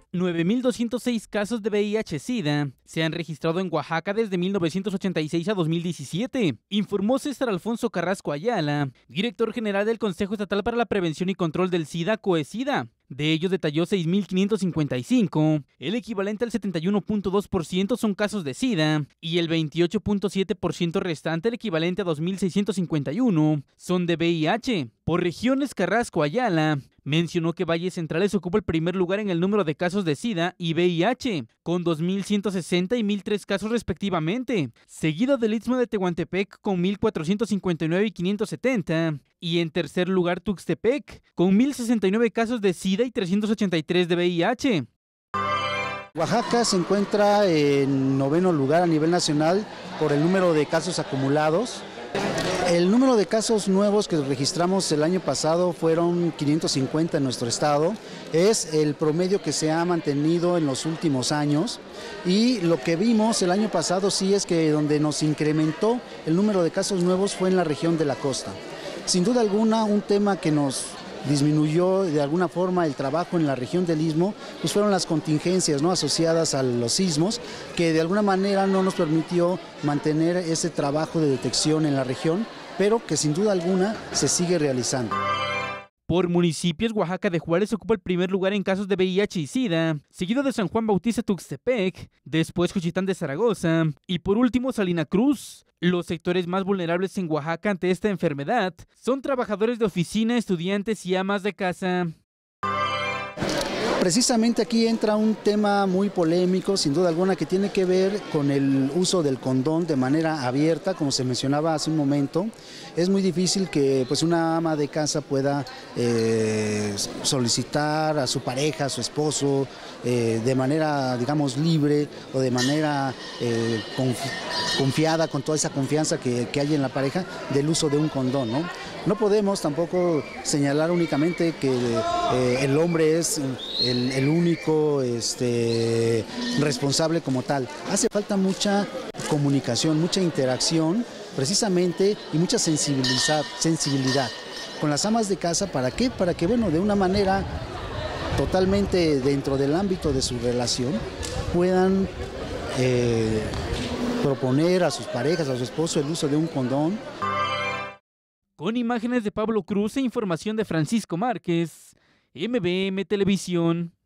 9.206 casos de VIH-Sida se han registrado en Oaxaca desde 1986 a 2017, informó César Alfonso Carrasco Ayala, director general del Consejo Estatal para la Prevención y Control del SIDA, COESIDA. De ellos detalló 6.555, el equivalente al 71.2% son casos de SIDA, y el 28.7% restante, el equivalente a 2.651, son de VIH. Por regiones, Carrasco Ayala mencionó que Valles Centrales ocupa el primer lugar en el número de casos de SIDA y VIH, con 2.160 y 1.003 casos respectivamente, seguido del Istmo de Tehuantepec con 1.459 y 570, y en tercer lugar Tuxtepec, con 1.069 casos de SIDA y 383 de VIH. Oaxaca se encuentra en 9º lugar a nivel nacional por el número de casos acumulados. El número de casos nuevos que registramos el año pasado fueron 550 en nuestro estado. Es el promedio que se ha mantenido en los últimos años. Y lo que vimos el año pasado sí es que donde nos incrementó el número de casos nuevos fue en la región de la costa. Sin duda alguna, un tema que nos disminuyó de alguna forma el trabajo en la región del Istmo, pues fueron las contingencias, ¿no?, asociadas a los sismos, que de alguna manera no nos permitió mantener ese trabajo de detección en la región, pero que sin duda alguna se sigue realizando. Por municipios, Oaxaca de Juárez ocupa el primer lugar en casos de VIH y SIDA, seguido de San Juan Bautista Tuxtepec, después Juchitán de Zaragoza y por último Salina Cruz. Los sectores más vulnerables en Oaxaca ante esta enfermedad son trabajadores de oficina, estudiantes y amas de casa. Precisamente aquí entra un tema muy polémico, sin duda alguna, que tiene que ver con el uso del condón de manera abierta, como se mencionaba hace un momento. Es muy difícil que pues, una ama de casa pueda solicitar a su pareja, a su esposo, de manera, digamos, libre o de manera confiada, con toda esa confianza que hay en la pareja, del uso de un condón, ¿no? No podemos tampoco señalar únicamente que el hombre es el único responsable como tal. Hace falta mucha comunicación, mucha interacción precisamente y mucha sensibilidad con las amas de casa. ¿Para qué? Para que, bueno, de una manera totalmente dentro del ámbito de su relación puedan proponer a sus parejas, a su esposo, el uso de un condón. Con imágenes de Pablo Cruz e información de Francisco Márquez, MBM Televisión.